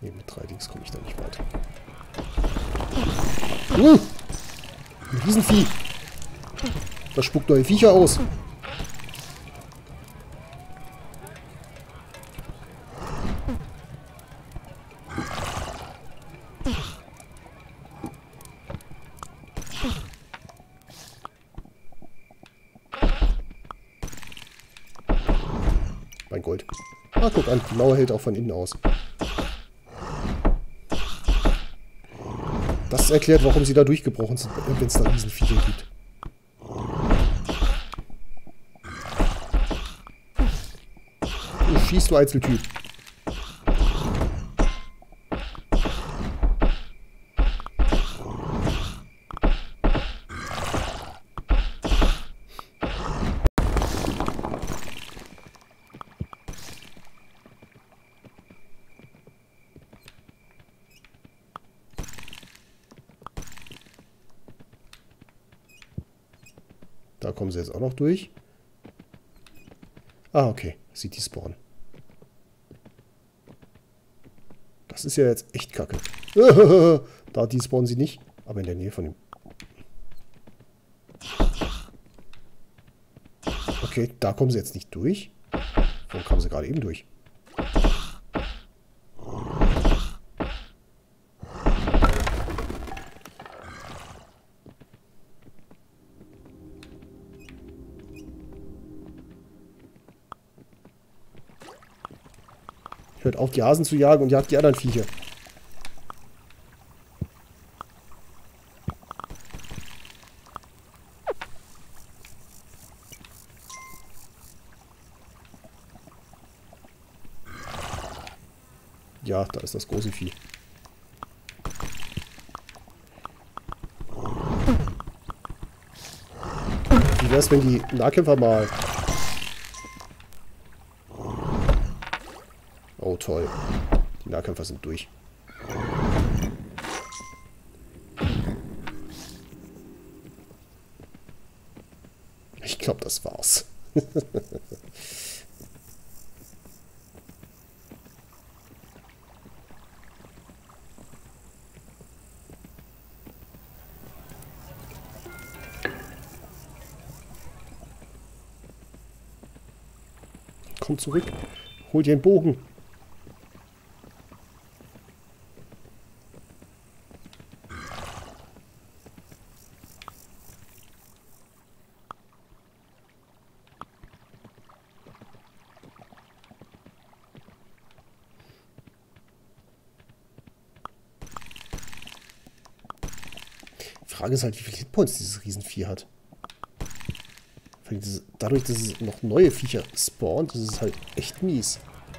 Ne, mit 3 Dings komme ich da nicht weiter. Ein Riesenvieh. Das spuckt neue Viecher aus. Mein Gold. Ah, guck an, die Mauer hält auch von innen aus. Das erklärt, warum sie da durchgebrochen sind, wenn es da Riesenviecher gibt. Du schießt, du Einzeltyp. Da kommen sie jetzt auch noch durch. Ah, okay. Sieht die spawnen. Das ist ja jetzt echt kacke. Da spawnen sie nicht, aber in der Nähe von dem. Okay, da kommen sie jetzt nicht durch. Wo kamen sie gerade eben durch? Hört auf, die Hasen zu jagen und jagt die anderen Viecher. Ja, da ist das große Vieh. Wie wär's, wenn die Nahkämpfer mal... Oh, toll. Die Nahkämpfer sind durch. Ich glaube, das war's. Komm zurück. Hol dir einen Bogen. Die Frage ist halt, wie viele Hitpoints dieses Riesenvieh hat. Dadurch, dass es noch neue Viecher spawnt, ist es halt echt mies.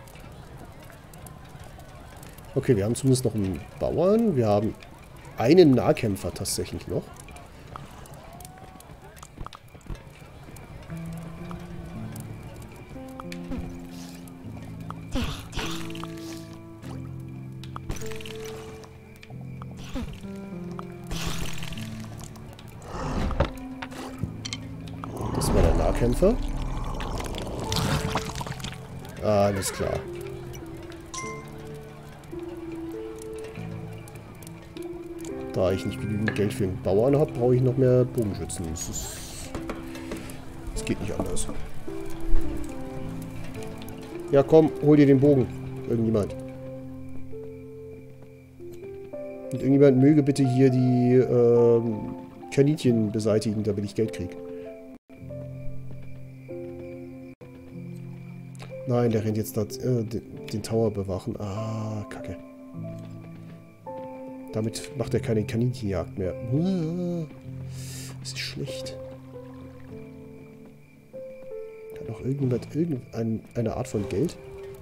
Okay, wir haben zumindest noch einen Bauern. Wir haben einen Nahkämpfer tatsächlich noch. Das war der Nahkämpfer. Alles klar. Da ich nicht genügend Geld für einen Bauern habe, brauche ich noch mehr Bogenschützen. Das geht nicht anders. Ja, komm, hol dir den Bogen. Irgendjemand. Und irgendjemand möge bitte hier die Kaninchen beseitigen, damit ich Geld kriege. Nein, der rennt jetzt da, den Tower bewachen. Ah, kacke. Damit macht er keine Kaninchenjagd mehr. Das ist schlecht. Hat noch irgendjemand irgendeine Art von Geld?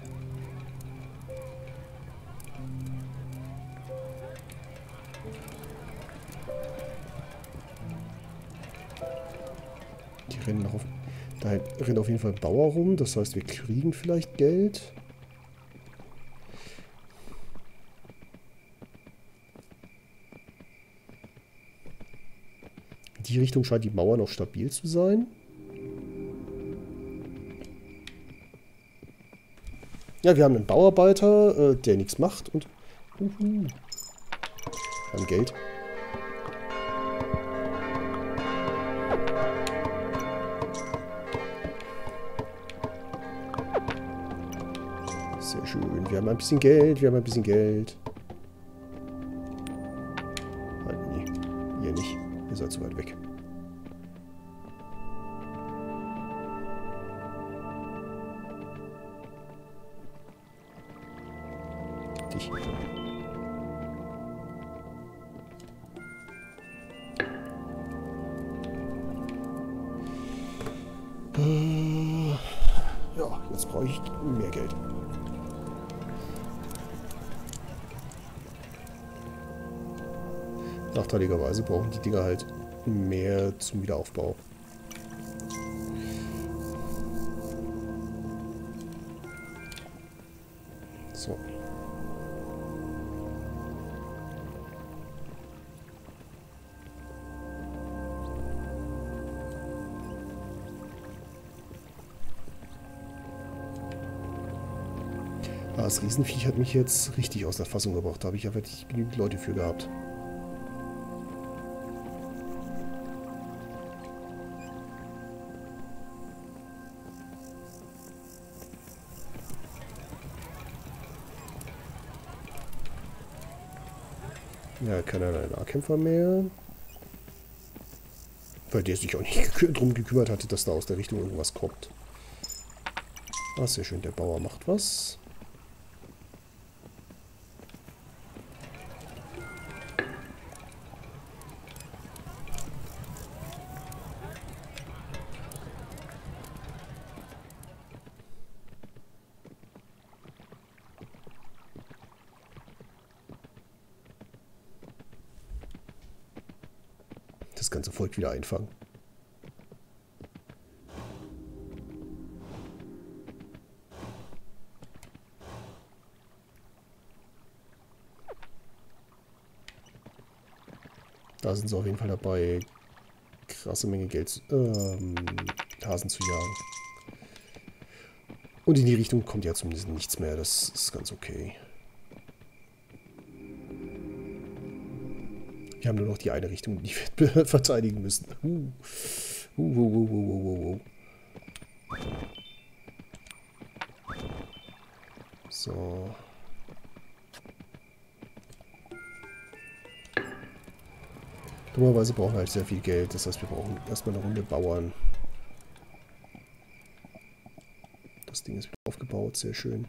Die rennen auf... Da rennt auf jeden Fall ein Bauer rum. Das heißt, wir kriegen vielleicht Geld. In die Richtung scheint die Mauer noch stabil zu sein. Ja, wir haben einen Bauarbeiter, der nichts macht. Und Wir haben Geld. Sehr schön. Wir haben ein bisschen Geld. Wir haben ein bisschen Geld. Nee, ihr nicht. Ihr seid zu weit weg. Dich. Ja, jetzt brauche ich mehr Geld. Nachteiligerweise brauchen die Dinger halt mehr zum Wiederaufbau. So. Das Riesenviech hat mich jetzt richtig aus der Fassung gebracht. Da habe ich ja wirklich genügend Leute für gehabt. Ja, keinerlei Nahkämpfer mehr. Weil der sich auch nicht drum gekümmert hatte, dass da aus der Richtung irgendwas kommt. Ah, sehr schön. Der Bauer macht was. Das ganze Volk wieder einfangen. Da sind sie auf jeden Fall dabei, krasse Menge Geld, Hasen zu jagen. Und in die Richtung kommt ja zumindest nichts mehr, das ist ganz okay. Wir haben nur noch die eine Richtung, die wir verteidigen müssen. So. Dummerweise brauchen wir halt sehr viel Geld. Das heißt, wir brauchen erstmal eine Runde Bauern. Das Ding ist wieder aufgebaut. Sehr schön.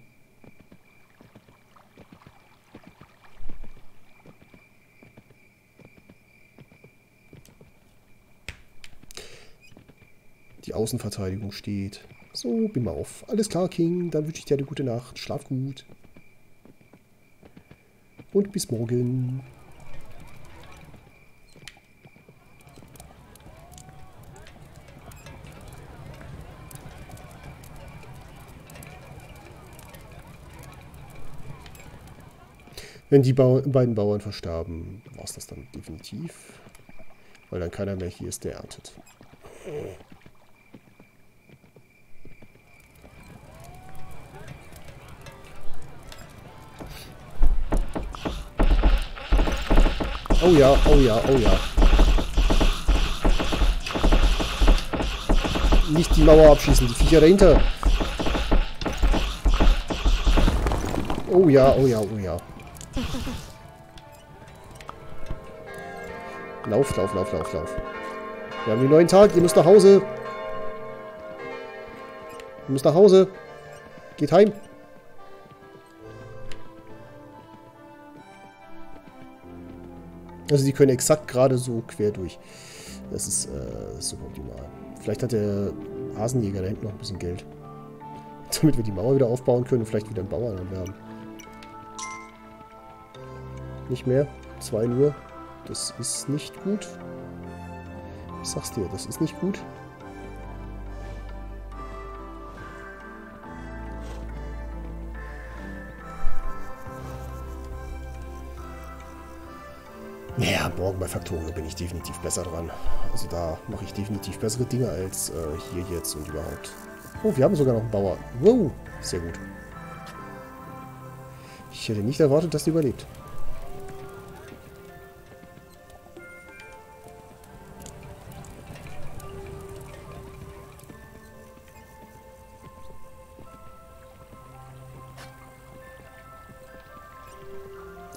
Die Außenverteidigung steht. So, bin mal auf. Alles klar, King. Dann wünsche ich dir eine gute Nacht. Schlaf gut. Und bis morgen. Wenn die beiden Bauern verstarben, war es das dann definitiv. Weil dann keiner mehr hier ist, der erntet. Oh ja, oh ja, oh ja. Nicht die Mauer abschießen, die Viecher dahinter. Oh ja, oh ja, oh ja. Lauf, lauf, lauf, lauf, lauf. Wir haben den neuen Tag, ihr müsst nach Hause. Ihr müsst nach Hause. Geht heim. Also die können exakt gerade so quer durch. Das ist super optimal. Vielleicht hat der Hasenjäger da hinten noch ein bisschen Geld. Damit wir die Mauer wieder aufbauen können und vielleicht wieder einen Bauern anwerben. Nicht mehr. 2 nur. Das ist nicht gut. Ich sag's dir, das ist nicht gut. Naja, morgen bei Faktorio bin ich definitiv besser dran. Also da mache ich definitiv bessere Dinge als hier jetzt und überhaupt. Oh, wir haben sogar noch einen Bauer. Wow, sehr gut. Ich hätte nicht erwartet, dass der überlebt.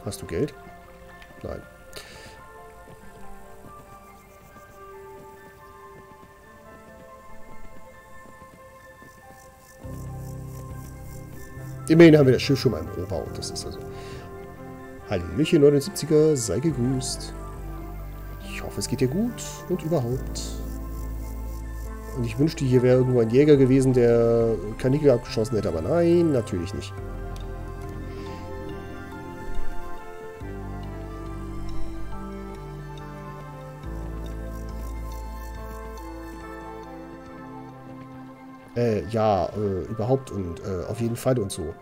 Hast du Geld? Nein. Immerhin haben wir das Schiff schon mal im Rohbau. Das ist also... Hallöchen 79er, sei gegrüßt. Ich hoffe, es geht dir gut und überhaupt. Und ich wünschte, hier wäre irgendwo ein Jäger gewesen, der Kanickel abgeschossen hätte, aber nein, natürlich nicht. Ja, überhaupt und auf jeden Fall und so.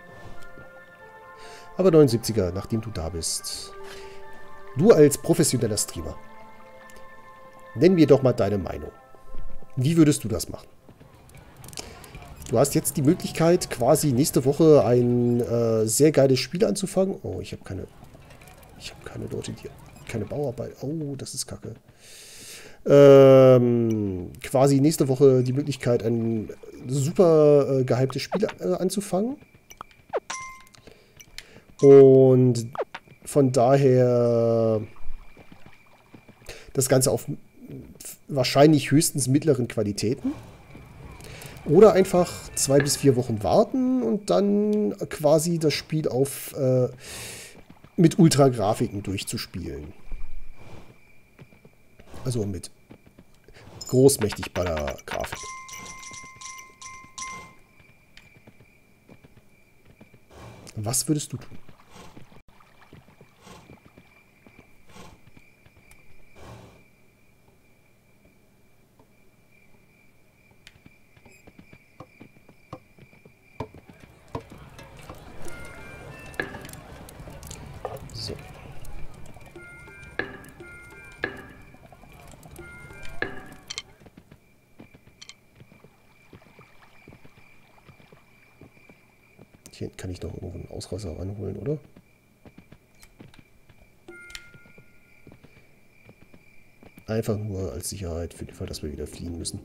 Aber 79er, nachdem du da bist. Du als professioneller Streamer. Nenn mir doch mal deine Meinung. Wie würdest du das machen? Du hast jetzt die Möglichkeit, quasi nächste Woche ein sehr geiles Spiel anzufangen. Oh, ich habe keine Leute, die... Keine Bauarbeit. Oh, das ist kacke. Quasi nächste Woche die Möglichkeit, ein super gehyptes Spiel anzufangen. Und von daher das Ganze auf wahrscheinlich höchstens mittleren Qualitäten. Oder einfach 2 bis 4 Wochen warten und dann quasi das Spiel auf mit Ultra-Grafiken durchzuspielen. Also mit großmächtig bei der Grafik. Was würdest du tun? So. Hier kann ich noch irgendwo einen Ausreißer ranholen, oder? Einfach nur als Sicherheit für den Fall, dass wir wieder fliehen müssen.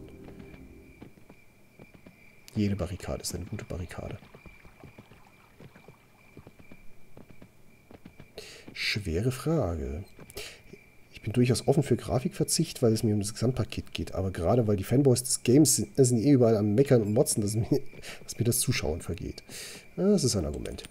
Jede Barrikade ist eine gute Barrikade. Schwere Frage. Ich bin durchaus offen für Grafikverzicht, weil es mir um das Gesamtpaket geht. Aber gerade weil die Fanboys des Games sind eh überall am Meckern und Motzen, dass mir das Zuschauen vergeht. Das ist ein Argument.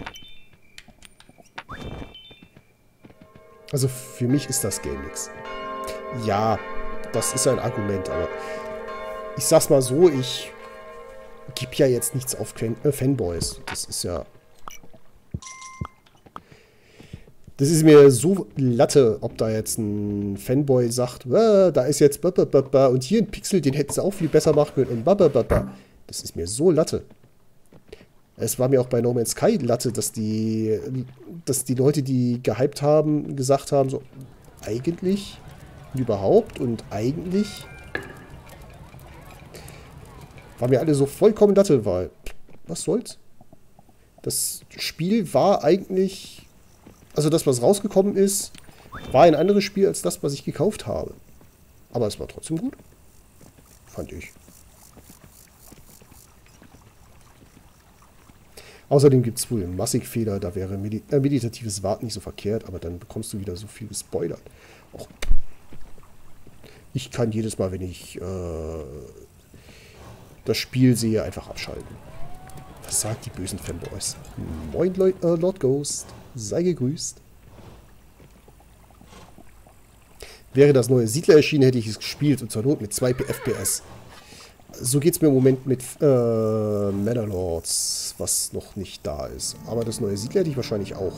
Also für mich ist das Game nix. Ja, das ist ein Argument, aber ich sag's mal so, ich gebe ja jetzt nichts auf Fanboys. Das ist ja... Das ist mir so Latte, ob da jetzt ein Fanboy sagt, da ist jetzt und hier ein Pixel, den hätten sie auch viel besser machen können und das ist mir so Latte. Es war mir auch bei No Man's Sky Latte, dass die Leute, die gehypt haben, gesagt haben, so, eigentlich, überhaupt und eigentlich war mir alle so vollkommen Latte, weil, was soll's? Das Spiel war eigentlich... Also das, was rausgekommen ist, war ein anderes Spiel als das, was ich gekauft habe. Aber es war trotzdem gut. Fand ich. Außerdem gibt es wohl Massigfehler, da wäre meditatives Warten nicht so verkehrt, aber dann bekommst du wieder so viel gespoilert. Och. Ich kann jedes Mal, wenn ich das Spiel sehe, einfach abschalten. Was sagt die bösen Fanboys? Moin, Lord Ghost. Sei gegrüßt. Wäre das neue Siedler erschienen, hätte ich es gespielt und zur Not mit 2 FPS. So geht es mir im Moment mit Manor-Lords, was noch nicht da ist. Aber das neue Siedler hätte ich wahrscheinlich auch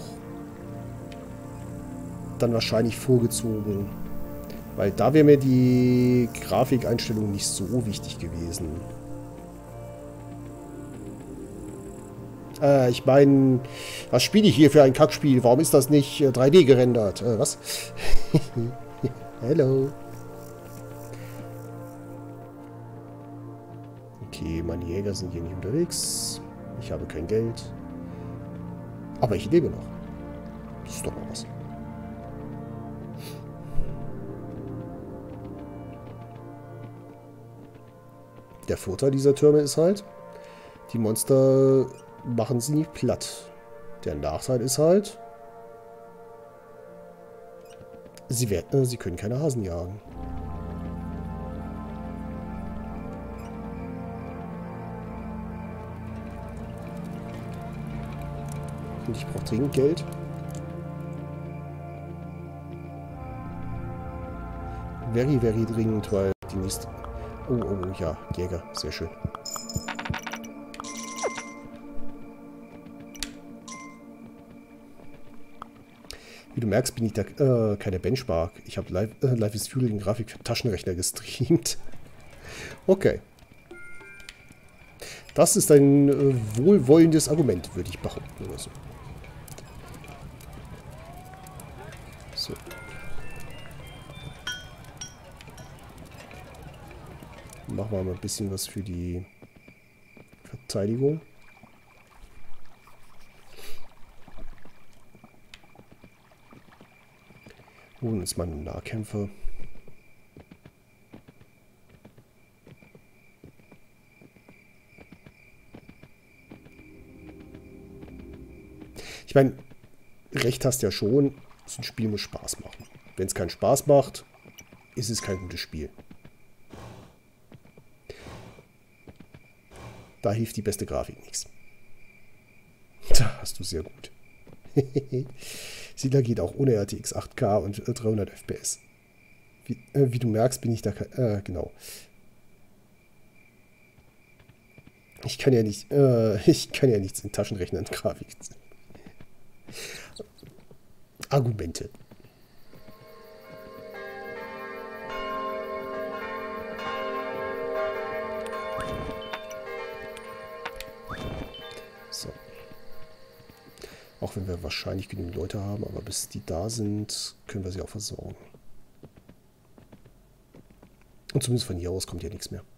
dann wahrscheinlich vorgezogen. Weil da wäre mir die Grafikeinstellung nicht so wichtig gewesen. Ich meine, was spiele ich hier für ein Kackspiel? Warum ist das nicht 3D gerendert? Was? Hello. Okay, meine Jäger sind hier nicht unterwegs. Ich habe kein Geld. Aber ich lebe noch. Das ist doch mal was. Der Vorteil dieser Türme ist halt, die Monster machen sie nicht platt. Der Nachteil ist halt, Sie können keine Hasen jagen. Und ich brauche dringend Geld. Very, very dringend, weil die nächste... Oh, oh, ja, Jäger. Sehr schön. Wie du merkst, bin ich da keine Benchmark. Ich habe Life is Fuel den Grafik für Taschenrechner gestreamt. Okay. Das ist ein wohlwollendes Argument, würde ich behaupten oder so. So. Machen wir mal ein bisschen was für die Verteidigung. Holen uns mal einen Nahkämpfer. Ich meine, recht hast ja schon, so ein Spiel muss Spaß machen. Wenn es keinen Spaß macht, ist es kein gutes Spiel. Da hilft die beste Grafik nichts. Da hast du sehr gut. Siedler geht auch ohne RTX 8K und 300 FPS. Wie du merkst, bin ich da... genau. Ich kann ja nichts in Taschenrechnern Grafik. Argumente. So. Auch wenn wir wahrscheinlich genügend Leute haben, aber bis die da sind, können wir sie auch versorgen. Und zumindest von hier aus kommt ja nichts mehr.